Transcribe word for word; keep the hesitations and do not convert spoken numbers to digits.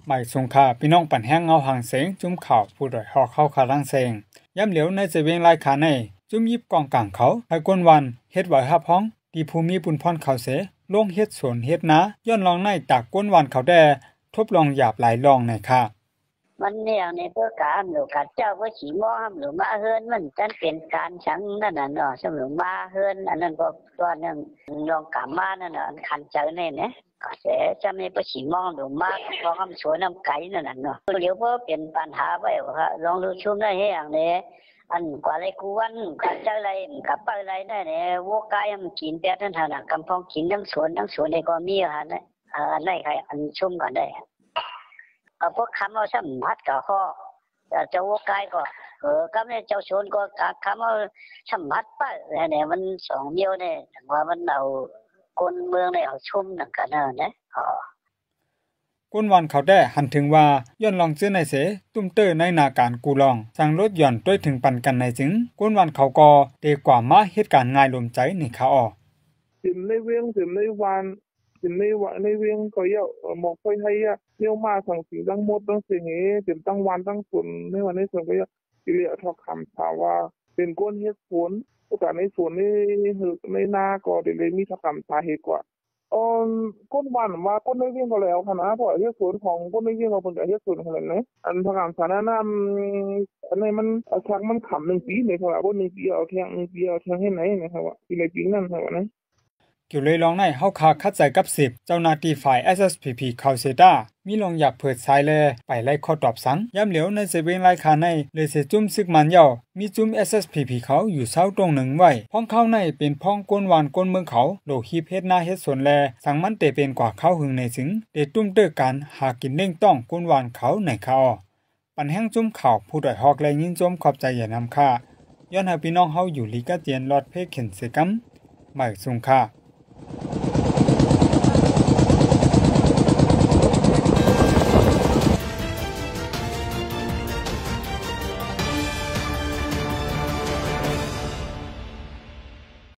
หมายสงคาพี่น้องปั่นแห้งเงาหางเสียงจุ่มข่าวผู้ดอยหอกเข้าคาลังเสียงย้ำเหลียวในเจเวงลายขาในจุ่มยิบกองกลางเขาให้กวนวันเฮ็ดไหวฮับห้องดีภูมิบุญพรเขาเสลงเฮ็ดสวนเฮ็ดนาย้อนลองในตากกวนวันเขาแด่ทบลองหยาบหลายลองในค่ะมันเนี่ยในเพื่อการหรือการเจ้าก็ฉีมอหรือมาเฮินมันจันเป็นการชังนั่นน่ะเนาะสมหรือมาเฮินอันนั้นก็ตัวนึงลองกลับมานั่นน่ะคันเจอเนี่ยนะก็เสจะไม่ไปฉีมองหรือมาพอคำสวนน้ำไก่นั่นน่ะเนาะเดี๋ยวพอเป็นปัญหาไปว่าลองดูชุ่มได้ให้อย่างนี้อันกว่าไรกูวันกันเจออะไรกับไปอะไรได้เนี่ยวัวกายมันกินแปดท่านน่ะกำพองกินทั้งสวนทั้งสวนในก็มีอ่ะนะอันไหนใครอันชุ่มก่อนได้พวกคำเอาสัมผัสกับข้อเจ้าวัวกายก็เออก็ไม่เจ้าชนก็คำเอาสัมผัสไปเนี่ยมันสองเดียวเนี่ยว่ามันเอาคนเมืองเนี่ยเอาชุ่มนั่นกันนะอ๋อก้นวันเขาได้หันถึงว่าย้อนลองซื้อในเสตุ้มเตอร์ในนาการกูลองสั่งรถหย่อนด้วยถึงปันกันในจึงก้นวันเขาก็เตกว่ามาเหตุการณ์ง่ายลมใจในขาออถึงในเวียงถึงในวันถึงในวันในเวียงก็เยอะหมอกไฟไทยอ่ะเลี้ยวมาสั่งสีตั้งหมดตั้งเสียงเอ๋ถึงตั้งวันตั้งฝนในวันในส่วนก็เยอะที่เรียกทอคำถามว่าเป็นก้นเฮ็ดฝนโอกาสในฝนในในนาก็เดี๋ยวมีทอคำสาเหตุกว่าอ๋อก้นวันว่าก้นในเวียงก็แล้วค่ะนะเพราะเฮ็ดฝนของก้นในเวียงเราเป็นการเฮ็ดฝนขนาดไหนอันทอคำสานาน้ำอันนี้มันชักมันขำหนึ่งปีในครับว่าหนึ่งปีเอาแทงหนึ่งปีเอาแทงให้ไหนนะครับว่าที่ในปีนั้นครับนะเกี่ยวเลยลองในเฮาคาคัดใจกับสิบเจ้าหน้าที่ฝ่าย เอส เอส พี พี เขาเซดามีลองอยากเปิดสายแลไปไล่ข้อตอบสังย้ำเหลียวในเซเว่นไล่คาในเลยเสจุ้มซึกมันเยามีจุ้ม เอส เอส พี พี เขาอยู่เศร้าตรงหนึ่งไว้พ้องเข้าในเป็นพ้องก้นวานก้นเมืองเขาโลฮีเพชรหน้าเฮ็ดสวนแลสังมันเตเป็นกว่าเขาหึงในสิงเดตุ้มเตอการหากินเล่งต้องก้นวานเขาในเขาปันแห้งจุ้มข่าวผู้ดอยฮอกและยินจมขอบใจอย่านำค่าย้อนให้พี่น้องเฮาอยู่ลีกาเตียนลอดเพเข็นเสกัมหมายสุงค่า